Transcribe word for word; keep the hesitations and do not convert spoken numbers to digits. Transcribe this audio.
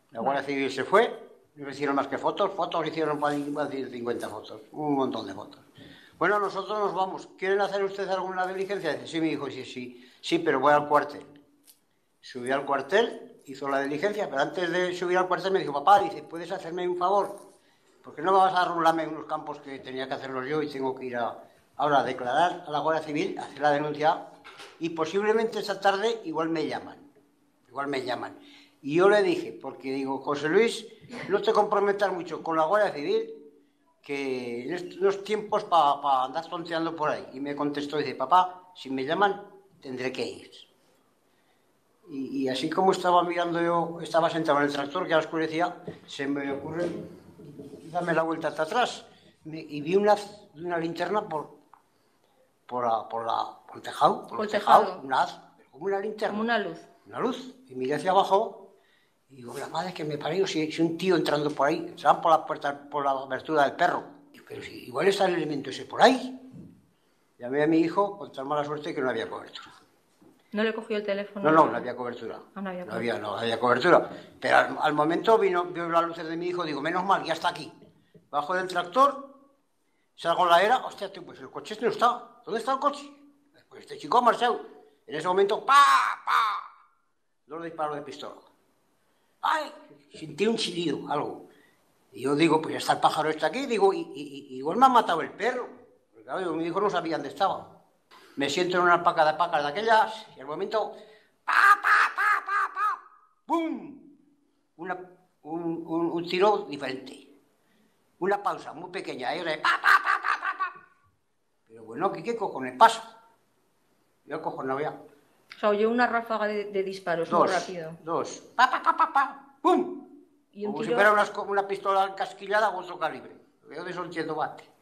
La Guardia Civil se fue, no hicieron más que fotos, fotos hicieron para cincuenta fotos, un montón de fotos. Bueno, nosotros nos vamos. ¿Quieren hacer ustedes alguna diligencia? Dice, sí, mi hijo, sí, sí, sí, pero voy al cuartel. Subí al cuartel, hizo la diligencia, pero antes de subir al cuartel me dijo, papá, dice, ¿puedes hacerme un favor? Porque no me vas a rularme en unos campos que tenía que hacerlos yo y tengo que ir a, ahora a declarar a la Guardia Civil, hacer la denuncia y posiblemente esta tarde igual me llaman, igual me llaman. Y yo le dije, porque digo, José Luis, no te comprometas mucho con la Guardia Civil, que en estos tiempos para pa andar tonteando por ahí. Y me contestó, dice, papá, si me llaman, tendré que ir. Y, y así como estaba mirando yo, estaba sentado en el tractor, que ya oscurecía, se me ocurre darme la vuelta hasta atrás. Me, y vi una, una linterna por, por, la, por, la, por el tejado, por, por el tejado, tejado. Una haz, como una linterna. Como una luz. Una luz. Y miré hacia abajo. Y digo, la madre que me parió, si, si un tío entrando por ahí, se van por la puerta, por la abertura del perro. Pero si igual está el elemento ese por ahí. Llamé a mi hijo, con tan mala suerte que no había cobertura. ¿No le cogió el teléfono? No, no, no había cobertura. Ah, no había no, había, no había cobertura. Pero al, al momento vino, vio las luces de mi hijo, digo, menos mal, ya está aquí. Bajo del tractor, salgo a la era, hostia, tío, pues el coche este no está. ¿Dónde está el coche? Pues este chico ha marchado. En ese momento, ¡pa! ¡pa! Dos disparos de pistola. ¡Ay! Sentí un chillido, algo. Y yo digo, pues ya está el pájaro este aquí, digo, y, y, y igual me ha matado el perro. Porque claro, yo, mi hijo no sabía dónde estaba. Me siento en una alpaca de pacas de aquellas, y al momento, ¡pa, pa, pa, pa, pa! ¡Bum! Una, un, un, un tiro diferente. Una pausa muy pequeña, ahí de pa, pa, pa, pa, pa, pa. Pero bueno, ¿qué, qué cojones pasa? Yo cojones ya. O sea, oyó una ráfaga de, de disparos dos, muy rápido. Dos, pa, pa, pa, pa, pa, ¡pum! ¿Y un Como tiro? si fuera una, una pistola casquillada o otro calibre. Yo de eso entiendo bate.